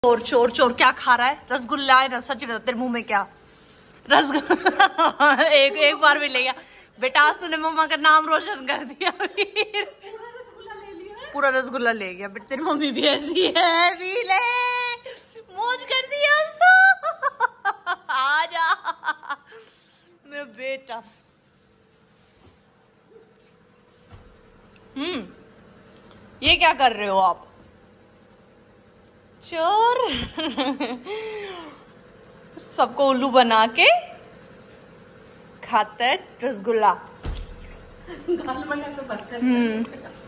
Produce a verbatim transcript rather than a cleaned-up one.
चोर चोर चोर क्या खा रहा है? रसगुल्ला है ना? सच बता तेरे मुंह में क्या रसगुल्ला एक एक बार भी ले गया बेटा। आज तूने मम्मा का नाम रोशन कर दिया। फिर पूरा रसगुल्ला ले लिया। पूरा रसगुल्ला ले गया बेटा। तेरी मम्मी भी ऐसी है। भी ले मौज कर दिया तो आ जा मेरा बेटा। हम्म ये क्या कर रहे हो आप? चोर सबको उल्लू बना के खाता है रसगुल्ला। हम्म